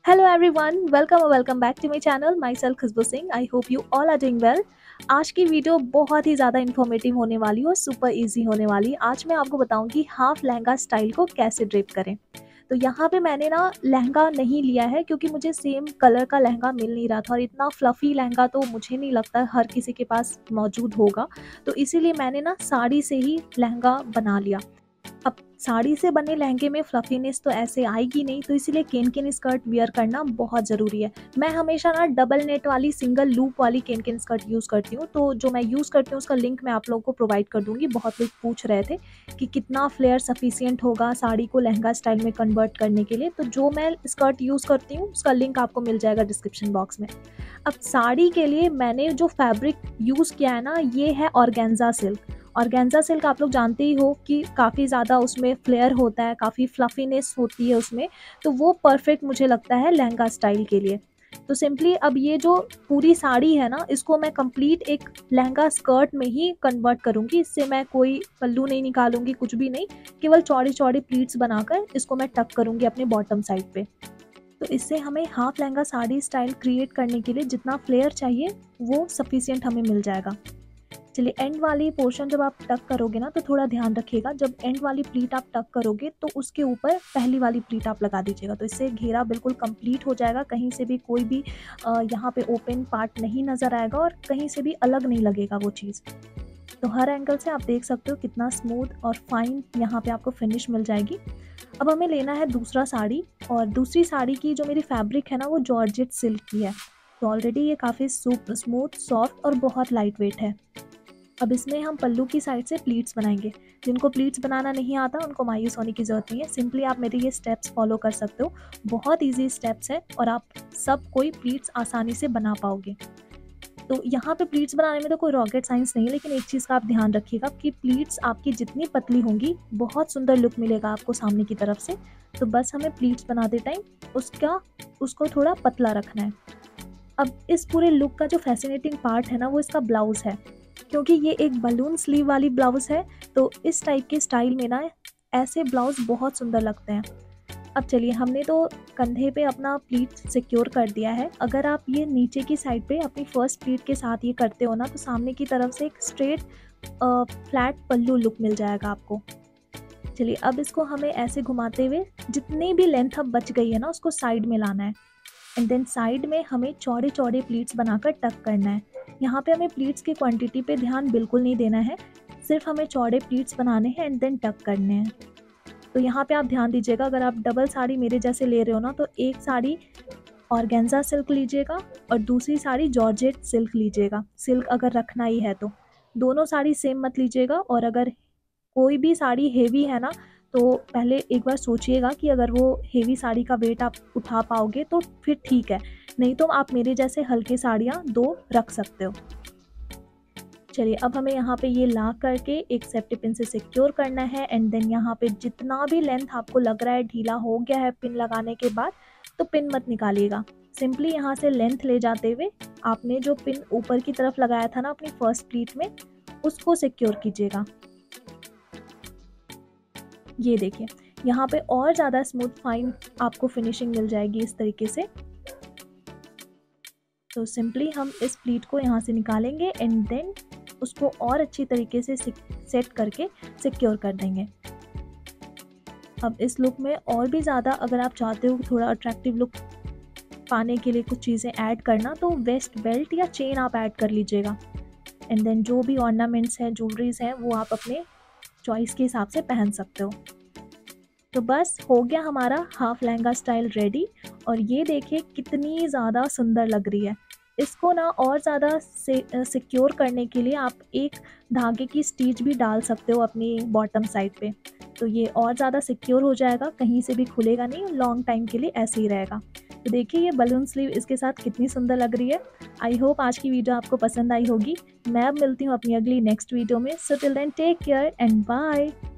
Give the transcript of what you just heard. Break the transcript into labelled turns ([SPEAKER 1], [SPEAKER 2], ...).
[SPEAKER 1] Hello everyone, welcome back to my channel. Myself Khushboo Singh. I hope you all are doing well. आज की video बहुत ही ज़्यादा informative होने वाली है और सुपर इजी होने वाली है. आज मैं आपको बताऊंगी हाफ लहंगा स्टाइल को कैसे ड्रेप करें. तो यहाँ पे मैंने ना लहंगा नहीं लिया है क्योंकि मुझे सेम कलर का लहंगा मिल नहीं रहा था और इतना फ्लफ़ी लहंगा तो मुझे नहीं लगता हर किसी के पास मौजूद होगा. तो इसीलिए मैंने ना साड़ी से ही लहंगा बना लिया. अब साड़ी से बने लहंगे में फ्लफीनेस तो ऐसे आएगी नहीं, तो इसीलिए केन स्कर्ट वियर करना बहुत ज़रूरी है. मैं हमेशा ना डबल नेट वाली सिंगल लूप वाली केन स्कर्ट यूज़ करती हूँ. तो जो मैं यूज़ करती हूँ उसका लिंक मैं आप लोगों को प्रोवाइड कर दूँगी. बहुत लोग पूछ रहे थे कि कितना फ्लेयर सफिशिएंट होगा साड़ी को लहंगा स्टाइल में कन्वर्ट करने के लिए. तो जो मैं स्कर्ट यूज़ करती हूँ उसका लिंक आपको मिल जाएगा डिस्क्रिप्शन बॉक्स में. अब साड़ी के लिए मैंने जो फैब्रिक यूज़ किया है ना, ये है ऑर्गेन्जा सिल्क. ऑर्गेन्जा सिल्क आप लोग जानते ही हो कि काफ़ी ज़्यादा उसमें फ्लेयर होता है, काफ़ी फ्लफीनेस होती है उसमें. तो वो परफेक्ट मुझे लगता है लहंगा स्टाइल के लिए. तो सिंपली अब ये जो पूरी साड़ी है ना, इसको मैं कंप्लीट एक लहंगा स्कर्ट में ही कन्वर्ट करूँगी. इससे मैं कोई पल्लू नहीं निकालूंगी, कुछ भी नहीं. केवल चौड़ी चौड़ी प्लीट्स बनाकर इसको मैं टक करूँगी अपने बॉटम साइड पे. तो इससे हमें half lehenga sari style create करने के लिए जितना फ्लेयर चाहिए वो सफिशिएंट हमें मिल जाएगा. चलिए, एंड वाली पोर्शन जब आप टक करोगे ना तो थोड़ा ध्यान रखिएगा. जब एंड वाली प्लीट आप टक करोगे तो उसके ऊपर पहली वाली प्लीट आप लगा दीजिएगा. तो इससे घेरा बिल्कुल कंप्लीट हो जाएगा. कहीं से भी कोई भी यहाँ पे ओपन पार्ट नहीं नज़र आएगा और कहीं से भी अलग नहीं लगेगा वो चीज़. तो हर एंगल से आप देख सकते हो कितना स्मूथ और फाइन यहाँ पे आपको फिनिश मिल जाएगी. अब हमें लेना है दूसरा साड़ी, और दूसरी साड़ी की जो मेरी फैब्रिक है ना वो जॉर्जेट सिल्क की है. तो ऑलरेडी ये काफ़ी स्मूथ, सॉफ्ट और बहुत लाइट वेट है. अब इसमें हम पल्लू की साइड से प्लीट्स बनाएंगे. जिनको प्लीट्स बनाना नहीं आता उनको मायूस होने की ज़रूरत नहीं है. सिंपली आप मेरे ये स्टेप्स फॉलो कर सकते हो. बहुत इजी स्टेप्स है और आप सब कोई प्लीट्स आसानी से बना पाओगे. तो यहाँ पे प्लीट्स बनाने में तो कोई रॉकेट साइंस नहीं है, लेकिन एक चीज़ का आप ध्यान रखिएगा कि प्लीट्स आपकी जितनी पतली होंगी बहुत सुंदर लुक मिलेगा आपको सामने की तरफ से. तो बस हमें प्लीट्स बनाते टाइम उसको थोड़ा पतला रखना है. अब इस पूरे लुक का जो फैसिनेटिंग पार्ट है ना वो इसका ब्लाउज़ है. क्योंकि ये एक बलून स्लीव वाली ब्लाउज़ है तो इस टाइप के स्टाइल में ना ऐसे ब्लाउज़ बहुत सुंदर लगते हैं. अब चलिए, हमने तो कंधे पे अपना प्लीट सिक्योर कर दिया है. अगर आप ये नीचे की साइड पे अपनी फर्स्ट प्लीट के साथ ये करते हो ना तो सामने की तरफ से एक स्ट्रेट फ्लैट पल्लू लुक मिल जाएगा आपको. चलिए, अब इसको हमें ऐसे घुमाते हुए जितनी भी लेंथ अब बच गई है ना उसको साइड में लाना है. एंड देन साइड में हमें चौड़े चौड़े प्लीट्स बनाकर टक करना है. यहाँ पे हमें प्लीट्स की क्वांटिटी पे ध्यान बिल्कुल नहीं देना है, सिर्फ हमें चौड़े प्लीट्स बनाने हैं एंड देन टक करने हैं. तो यहाँ पे आप ध्यान दीजिएगा, अगर आप डबल साड़ी मेरे जैसे ले रहे हो ना तो एक साड़ी ऑर्गेन्जा सिल्क लीजिएगा और दूसरी साड़ी जॉर्जेट सिल्क लीजिएगा. सिल्क अगर रखना ही है तो दोनों साड़ी सेम मत लीजिएगा. और अगर कोई भी साड़ी हेवी है ना तो पहले एक बार सोचिएगा कि अगर वो हेवी साड़ी का वेट आप उठा पाओगे तो फिर ठीक है, नहीं तो आप मेरे जैसे हल्के साड़ियाँ 2 रख सकते हो. चलिए, अब हमें यहाँ पे ये ला करके एक सेफ्टी पिन से सिक्योर करना है. एंड देन यहाँ पे जितना भी लेंथ आपको लग रहा है ढीला हो गया है पिन लगाने के बाद तो पिन मत निकालिएगा. सिंपली यहाँ से लेंथ ले जाते हुए आपने जो पिन ऊपर की तरफ लगाया था ना अपनी फर्स्ट प्लीट में उसको सिक्योर कीजिएगा. ये देखिए, यहाँ पे और ज़्यादा स्मूथ फाइन आपको फिनिशिंग मिल जाएगी इस तरीके से. तो सिंपली हम इस प्लीट को यहाँ से निकालेंगे एंड देन उसको और अच्छी तरीके से सेट करके सिक्योर कर देंगे. अब इस लुक में और भी ज़्यादा अगर आप चाहते हो थोड़ा अट्रैक्टिव लुक पाने के लिए कुछ चीज़ें ऐड करना तो वेस्ट बेल्ट या चेन आप ऐड कर लीजिएगा. एंड देन जो भी ऑर्नामेंट्स हैं, ज्वेलरीज हैं, वो आप अपने चॉइस के हिसाब से पहन सकते हो. तो बस हो गया हमारा हाफ लहंगा स्टाइल रेडी. और ये देखिए कितनी ज़्यादा सुंदर लग रही है. इसको ना और ज़्यादा सिक्योर करने के लिए आप एक धागे की स्टिच भी डाल सकते हो अपनी बॉटम साइड पे. तो ये और ज़्यादा सिक्योर हो जाएगा, कहीं से भी खुलेगा नहीं, लॉन्ग टाइम के लिए ऐसे ही रहेगा. तो देखिए ये बलून स्लीव इसके साथ कितनी सुंदर लग रही है. आई होप आज की वीडियो आपको पसंद आई होगी. मैं अब मिलती हूँ अपनी अगली नेक्स्ट वीडियो में. So till then take care and bye.